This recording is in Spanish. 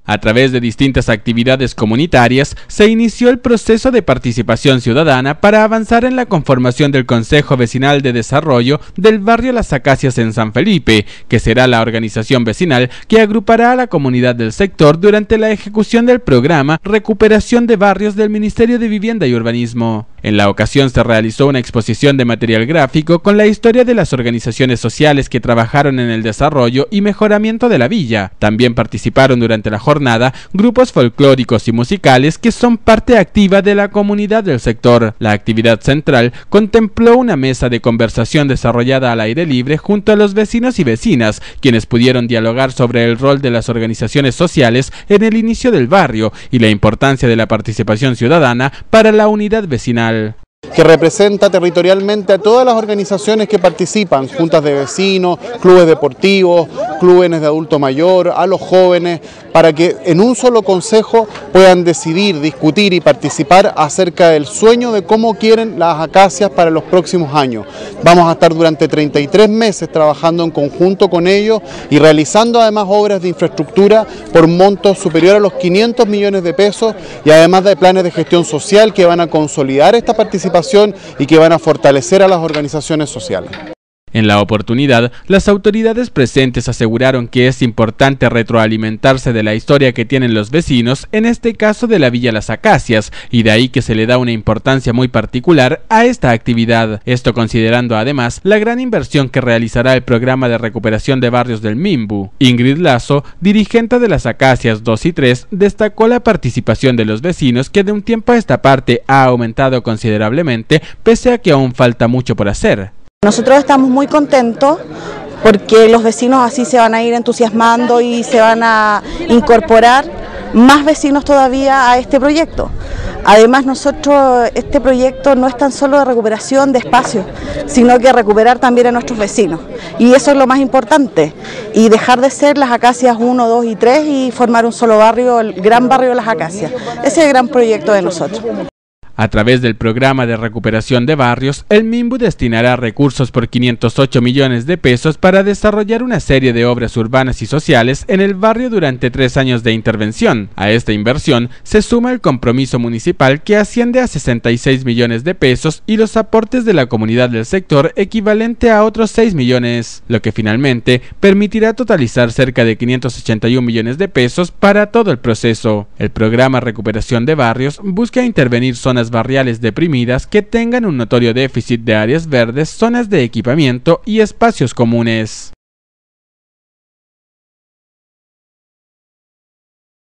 A través de distintas actividades comunitarias, se inició el proceso de participación ciudadana para avanzar en la conformación del Consejo Vecinal de Desarrollo del barrio Las Acacias en San Felipe, que será la organización vecinal que agrupará a la comunidad del sector durante la ejecución del programa Recuperación de Barrios del Ministerio de Vivienda y Urbanismo. En la ocasión se realizó una exposición de material gráfico con la historia de las organizaciones sociales que trabajaron en el desarrollo y mejoramiento de la villa. También participaron durante la jornada grupos folclóricos y musicales que son parte activa de la comunidad del sector. La actividad central contempló una mesa de conversación desarrollada al aire libre junto a los vecinos y vecinas, quienes pudieron dialogar sobre el rol de las organizaciones sociales en el inicio del barrio y la importancia de la participación ciudadana para la unidad vecinal. Que representa territorialmente a todas las organizaciones que participan, juntas de vecinos, clubes deportivos, clubes de adulto mayor, a los jóvenes, para que en un solo consejo puedan decidir, discutir y participar acerca del sueño de cómo quieren las acacias para los próximos años. Vamos a estar durante 33 meses trabajando en conjunto con ellos y realizando además obras de infraestructura por montos superior a los 500 millones de pesos y además de planes de gestión social que van a consolidar esta participación y que van a fortalecer a las organizaciones sociales. En la oportunidad, las autoridades presentes aseguraron que es importante retroalimentarse de la historia que tienen los vecinos, en este caso de la Villa Las Acacias, y de ahí que se le da una importancia muy particular a esta actividad. Esto considerando además la gran inversión que realizará el programa de recuperación de barrios del Mimbu. Ingrid Lazo, dirigente de Las Acacias 2 y 3, destacó la participación de los vecinos que de un tiempo a esta parte ha aumentado considerablemente, pese a que aún falta mucho por hacer. Nosotros estamos muy contentos porque los vecinos así se van a ir entusiasmando y se van a incorporar más vecinos todavía a este proyecto. Además este proyecto no es tan solo de recuperación de espacios, sino que recuperar también a nuestros vecinos. Y eso es lo más importante, y dejar de ser Las Acacias 1, 2 y 3 y formar un solo barrio, el gran barrio de Las Acacias. Ese es el gran proyecto de nosotros. A través del programa de recuperación de barrios, el Mimbu destinará recursos por 508 millones de pesos para desarrollar una serie de obras urbanas y sociales en el barrio durante 3 años de intervención. A esta inversión se suma el compromiso municipal que asciende a 66 millones de pesos y los aportes de la comunidad del sector equivalente a otros 6 millones, lo que finalmente permitirá totalizar cerca de 581 millones de pesos para todo el proceso. El programa Recuperación de Barrios busca intervenir zonas barriales deprimidas que tengan un notorio déficit de áreas verdes, zonas de equipamiento y espacios comunes.